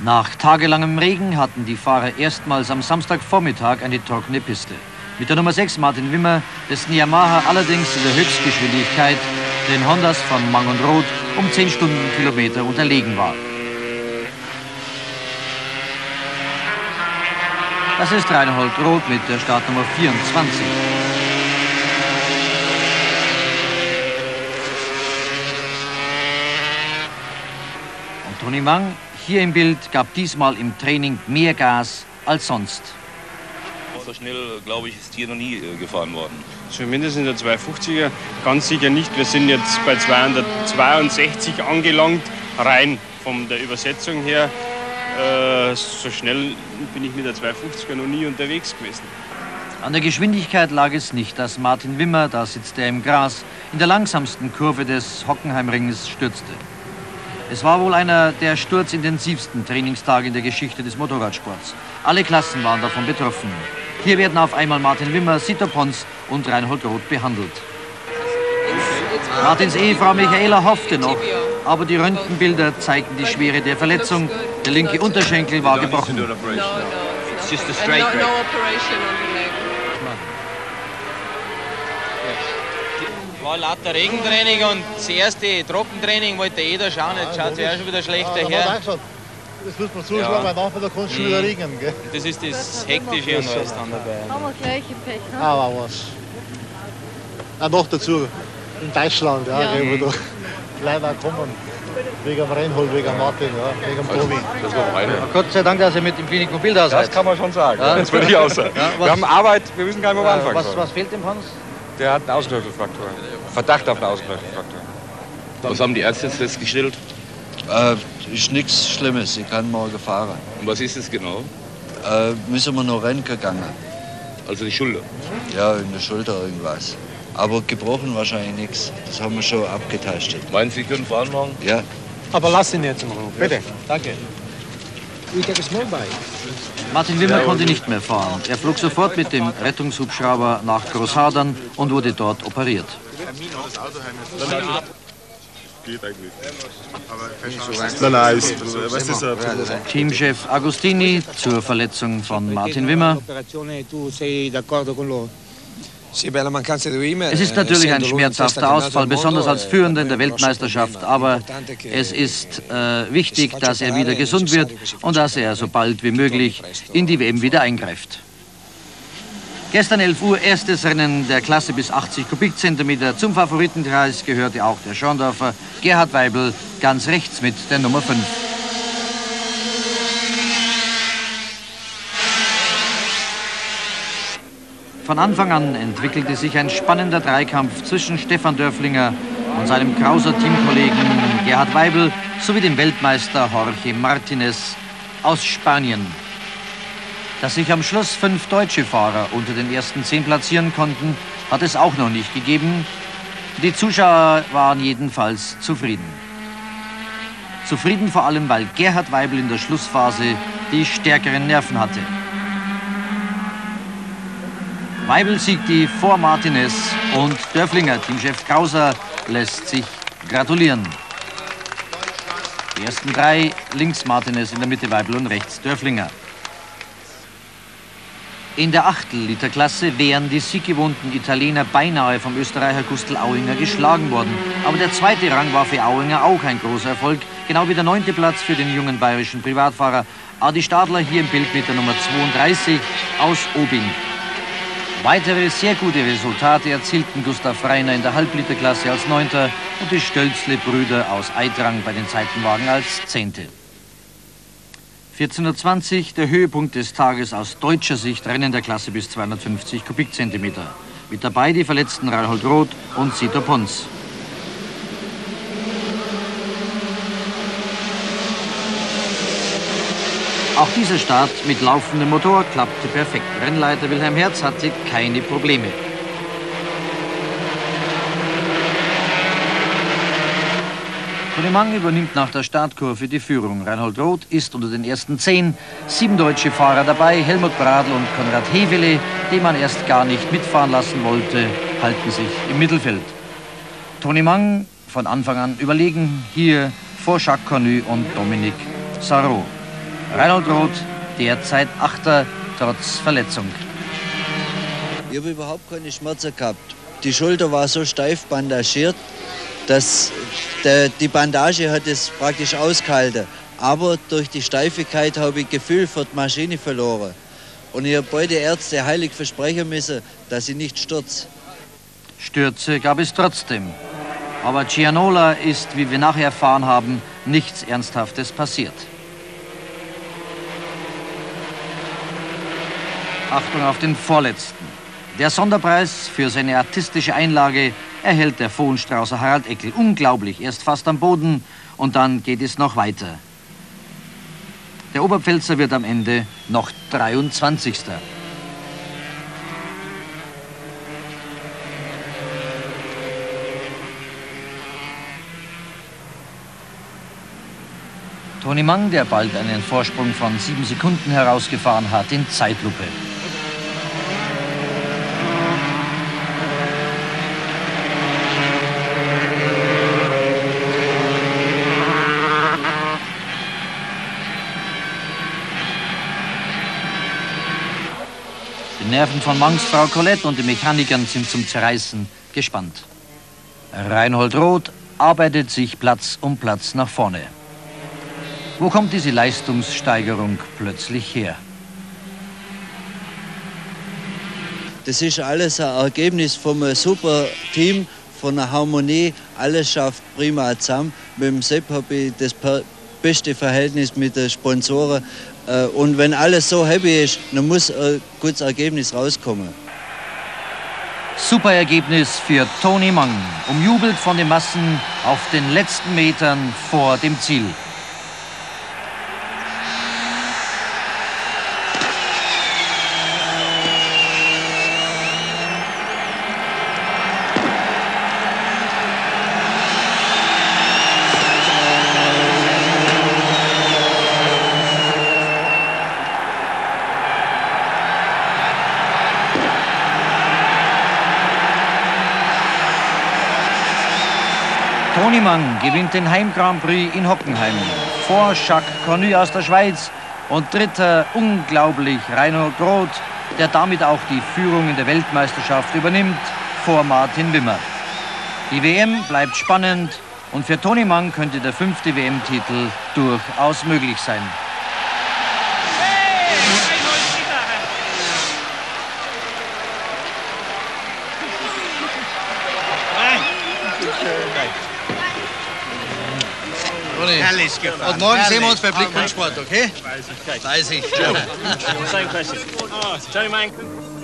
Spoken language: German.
Nach tagelangem Regen hatten die Fahrer erstmals am Samstagvormittag eine trockene Piste. Mit der Nummer 6 Martin Wimmer, dessen Yamaha allerdings in der Höchstgeschwindigkeit den Hondas von Mang und Roth um 10 Stundenkilometer unterlegen war. Das ist Reinhold Roth mit der Startnummer 24. Und Toni Mang, hier im Bild, gab diesmal im Training mehr Gas als sonst. So schnell, glaube ich, ist hier noch nie gefahren worden. Zumindest in der 250er, ganz sicher nicht. Wir sind jetzt bei 262 angelangt, rein von der Übersetzung her. So schnell bin ich mit der 250er noch nie unterwegs gewesen. An der Geschwindigkeit lag es nicht, dass Martin Wimmer, da sitzt er im Gras, in der langsamsten Kurve des Hockenheimringes stürzte. Es war wohl einer der sturzintensivsten Trainingstage in der Geschichte des Motorradsports. Alle Klassen waren davon betroffen. Hier werden auf einmal Martin Wimmer, Sito Pons und Reinhold Roth behandelt. Martins Ehefrau Michaela hoffte noch, aber die Röntgenbilder zeigten die Schwere der Verletzung. Der linke Unterschenkel war gebrochen. War lauter Regentraining und das erste Trockentraining wollte jeder schauen. Jetzt schaut es ja schon wieder schlechter her. Das muss man zuschlagen, weil nachher da kann es schon wieder regnen. Gell? Das ist das Hektische und alles dann dabei. Haben wir gleich im Pech, ne? Aber was. Auch noch dazu, in Deutschland, ja, wo da leider kommen. Wegen dem Reinhold, wegen dem Martin, ja, wegen dem Tobi. Gott sei Dank, dass ihr mit dem Klinikmobil da seid. Das kann man schon sagen. Ja. Das würde ich auch sagen. Ja, wir haben Arbeit, wir wissen gar nicht, wo wir anfangen sollen. Was fehlt dem Hans? Der hat eine Außenknöchelfraktur. Verdacht auf eine Außenknöchelfraktur. Was haben die Ärzte festgestellt? Ist nichts Schlimmes, ich kann morgen fahren. Und was ist es genau? Müssen wir noch Rennen gegangen. Also die Schulter? Ja, in der Schulter irgendwas. Aber gebrochen wahrscheinlich nichts. Das haben wir schon abgetastet. Meinen Sie, Sie können fahren morgen? Ja. Aber lass ihn jetzt mal. Bitte. Danke. Martin Wimmer konnte nicht mehr fahren. Er flog sofort mit dem Rettungshubschrauber nach Großhadern und wurde dort operiert. Teamchef Agostini zur Verletzung von Martin Wimmer. Es ist natürlich ein schmerzhafter Ausfall, besonders als Führender in der Weltmeisterschaft, aber es ist wichtig, dass er wieder gesund wird und dass er so bald wie möglich in die WM wieder eingreift. Gestern 11 Uhr, erstes Rennen der Klasse bis 80 Kubikzentimeter. Zum Favoritenkreis gehörte auch der Schorndorfer Gerhard Weibel ganz rechts mit der Nummer 5. Von Anfang an entwickelte sich ein spannender Dreikampf zwischen Stefan Dörflinger und seinem Krauser Teamkollegen Gerhard Weibel sowie dem Weltmeister Jorge Martinez aus Spanien. Dass sich am Schluss 5 deutsche Fahrer unter den ersten 10 platzieren konnten, hat es auch noch nicht gegeben. Die Zuschauer waren jedenfalls zufrieden. Zufrieden vor allem, weil Gerhard Weibel in der Schlussphase die stärkeren Nerven hatte. Weibel siegte vor Martinez und Dörflinger, Teamchef Krauser, lässt sich gratulieren. Die ersten 3, links Martinez, in der Mitte Weibel und rechts Dörflinger. In der Achtel-Liter-Klasse wären die sieggewohnten Italiener beinahe vom Österreicher Gustl Auinger geschlagen worden. Aber der zweite Rang war für Auinger auch ein großer Erfolg, genau wie der 9. Platz für den jungen bayerischen Privatfahrer Adi Stadler, hier im Bild mit der Nummer 32 aus Obing. Weitere sehr gute Resultate erzielten Gustav Reiner in der Halbliterklasse als 9. und die Stölzle-Brüder aus Eidrang bei den Seitenwagen als 10. 14:20 Uhr, der Höhepunkt des Tages aus deutscher Sicht, Rennen der Klasse bis 250 Kubikzentimeter. Mit dabei die verletzten Reinhold Roth und Sito Pons. Auch dieser Start mit laufendem Motor klappte perfekt. Rennleiter Wilhelm Herz hatte keine Probleme. Toni Mang übernimmt nach der Startkurve die Führung. Reinhold Roth ist unter den ersten 10. 7 deutsche Fahrer dabei. Helmut Bradl und Konrad Hevele, die man erst gar nicht mitfahren lassen wollte, halten sich im Mittelfeld. Toni Mang von Anfang an überlegen, hier vor Jacques Cornu und Dominique Sarrault. Reinhold Roth, derzeit Achter, trotz Verletzung. Ich habe überhaupt keine Schmerzen gehabt. Die Schulter war so steif bandagiert, dass die Bandage hat es praktisch ausgehalten. Aber durch die Steifigkeit habe ich Gefühl für die Maschine verloren. Und ich habe beide Ärzte heilig versprechen müssen, dass ich nicht stürze. Stürze gab es trotzdem. Aber Gianola ist, wie wir nachher erfahren haben, nichts Ernsthaftes passiert. Achtung auf den Vorletzten. Der Sonderpreis für seine artistische Einlage erhält der Vohenstraußer Harald Eckel. Unglaublich, erst fast am Boden und dann geht es noch weiter. Der Oberpfälzer wird am Ende noch 23. Toni Mang, der bald einen Vorsprung von 7 Sekunden herausgefahren hat, in Zeitlupe. Die Nerven von Mangs Frau Colette und den Mechanikern sind zum Zerreißen gespannt. Reinhold Roth arbeitet sich Platz um Platz nach vorne. Wo kommt diese Leistungssteigerung plötzlich her? Das ist alles ein Ergebnis von einem super Team, von einer Harmonie. Alles schafft prima zusammen. Mit dem Sepp habe ich das beste Verhältnis mit den Sponsoren. Und wenn alles so happy ist, dann muss ein gutes Ergebnis rauskommen. Super Ergebnis für Toni Mang, umjubelt von den Massen auf den letzten Metern vor dem Ziel. Toni Mang gewinnt den Heim Grand Prix in Hockenheim vor Jacques Cornu aus der Schweiz und dritter unglaublich Reinhold Roth, der damit auch die Führung in der Weltmeisterschaft übernimmt, vor Martin Wimmer. Die WM bleibt spannend und für Toni Mang könnte der 5. WM-Titel durchaus möglich sein. Herrlich gefallen. Und morgen sehen wir uns bei Blick und Sport, okay? 30. Same question. Oh, Tony Mang.